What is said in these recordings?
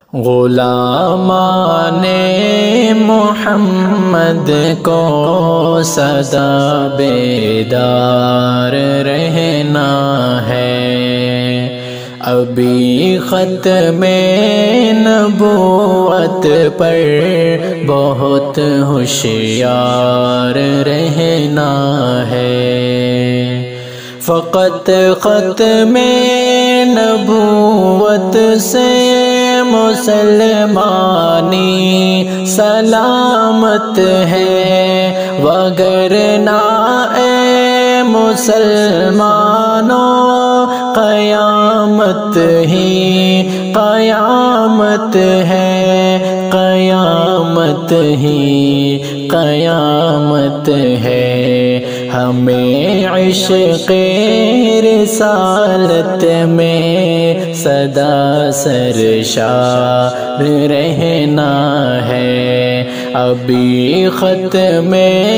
غلامان محمد کو سدا بیدار رہنا ہے، ابھی ختم نبوت پر بہت ہوشیار رہنا ہے۔ فقط ختم نبوت سے مسلمانی سلامت ہے، وگرنہ اے مسلمانوں قیامت ہی قیامت ہے، قیامت ہی قیامت ہے۔ ہمیں عشق رسالت میں سدا سرشار رہنا ہے، ابھی ختم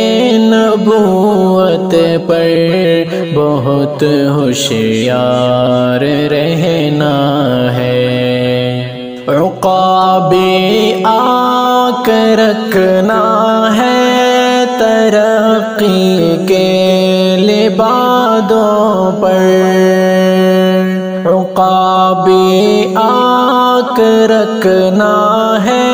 نبوت پر بہت ہوشیار رہنا ہے۔ عقابی آنکھ رکھنا ہے ترقی کے لبادوں پر، عقابی آنکھ رکھنا ہے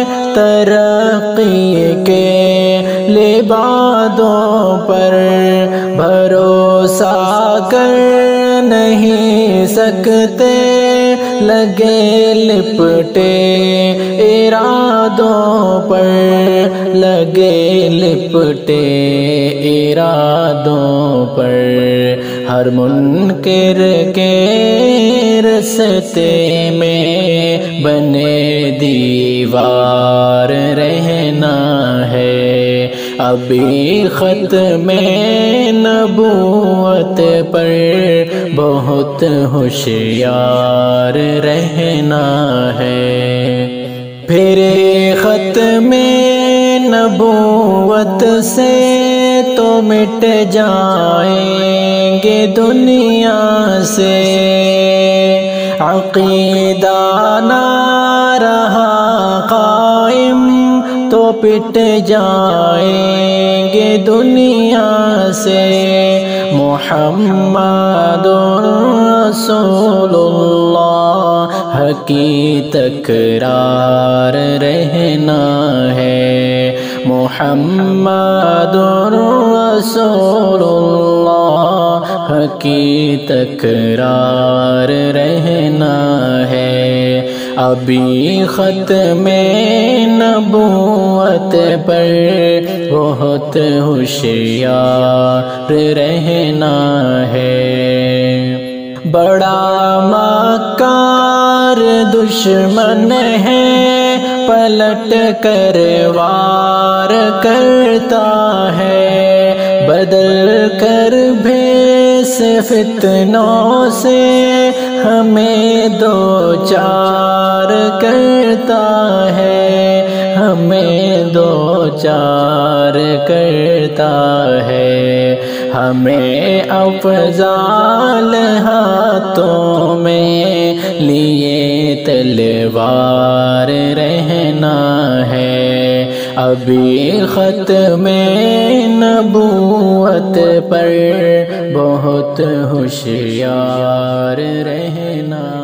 ترقی کے لبادوں پر، بھروسہ کر نہیں سکتے لگے لپٹے ارادوں پر، لگے لپٹے ارادوں پر، ہر منکر کے رستے میں بنے دیوار رہنا ہے، ابھی ختم نبوت پر بہت ہوشیار رہنا ہے۔ پھر ختم نبوت سے تو مٹ جائیں گے دنیا سے، عقیدہ نہ رہا قائم تو پٹ جائیں گے دنیا سے، محمد رسول اللہ کی تکرار رہنا ہے، محمد رسول اللہ کی تکرار رہنا ہے، ابھی ختم نبوت پر بہت ہوشیار رہنا ہے۔ بڑا مکار دشمن ہے، پلٹ کر وار کرتا ہے، بدل کر بھیس فتنوں سے ہمیں دو چار کرتا ہے، ہمیں دو چار کرتا ہے، ہمیں افضال ہاتھوں میں لیے تلوار رہنا ہے، ابھی ختم نبوت پر بہت ہوشیار رہنا